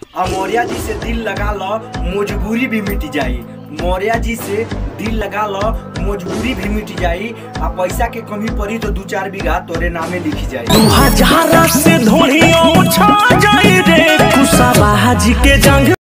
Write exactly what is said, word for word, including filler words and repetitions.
और मौर्या जी से दिल लगा लो, मजबूरी भी मिट जाई। मौर्या जी से दिल लगा लो, मजबूरी भी मिट जाई। आ पैसा के कमी पड़ी तो दो चार बीघा तोरे नामे लिखी जाई। दू हजार से